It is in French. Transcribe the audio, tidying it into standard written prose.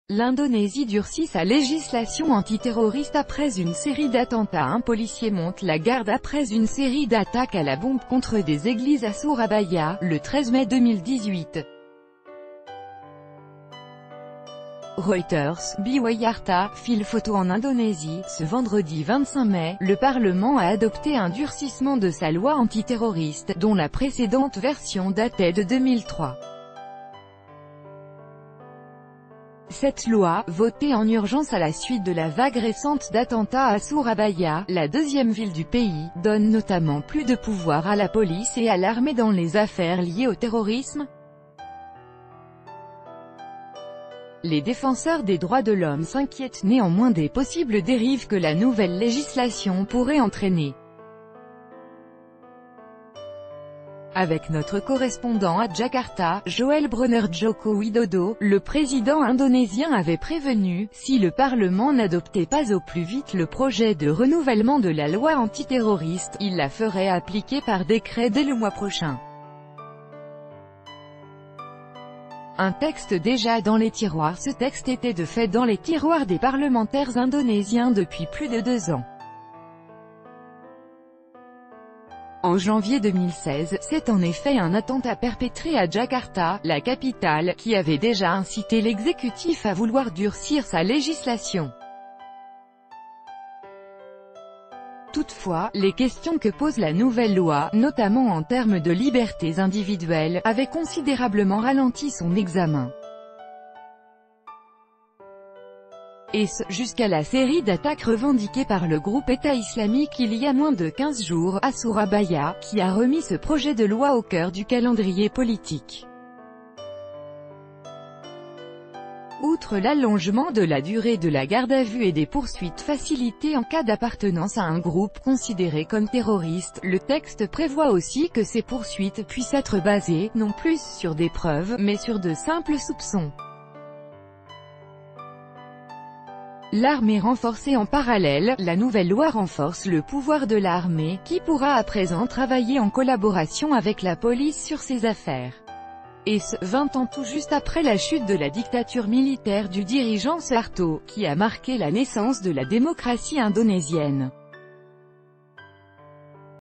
L'Indonésie durcit sa législation antiterroriste après une série d'attentats. Un policier monte la garde après une série d'attaques à la bombe contre des églises à Surabaya, le 13 mai 2018. Reuters, Biwayarta, file photo en Indonésie. Ce vendredi 25 mai, le Parlement a adopté un durcissement de sa loi antiterroriste, dont la précédente version datait de 2003. Cette loi, votée en urgence à la suite de la vague récente d'attentats à Surabaya, la deuxième ville du pays, donne notamment plus de pouvoir à la police et à l'armée dans les affaires liées au terrorisme. Les défenseurs des droits de l'homme s'inquiètent néanmoins des possibles dérives que la nouvelle législation pourrait entraîner. Avec notre correspondant à Jakarta, Joël Brunner. Joko Widodo, le président indonésien avait prévenu, si le Parlement n'adoptait pas au plus vite le projet de renouvellement de la loi antiterroriste, il la ferait appliquer par décret dès le mois prochain. Un texte déjà dans les tiroirs. Ce texte était de fait dans les tiroirs des parlementaires indonésiens depuis plus de 2 ans. En janvier 2016, c'est en effet un attentat perpétré à Jakarta, la capitale, qui avait déjà incité l'exécutif à vouloir durcir sa législation. Toutefois, les questions que pose la nouvelle loi, notamment en termes de libertés individuelles, avaient considérablement ralenti son examen. Et ce, jusqu'à la série d'attaques revendiquées par le groupe État islamique il y a moins de 15 jours, à Surabaya, qui a remis ce projet de loi au cœur du calendrier politique. Outre l'allongement de la durée de la garde à vue et des poursuites facilitées en cas d'appartenance à un groupe considéré comme terroriste, le texte prévoit aussi que ces poursuites puissent être basées, non plus sur des preuves, mais sur de simples soupçons. L'armée renforcée en parallèle, la nouvelle loi renforce le pouvoir de l'armée, qui pourra à présent travailler en collaboration avec la police sur ces affaires. Et ce, 20 ans tout juste après la chute de la dictature militaire du dirigeant Suharto, qui a marqué la naissance de la démocratie indonésienne.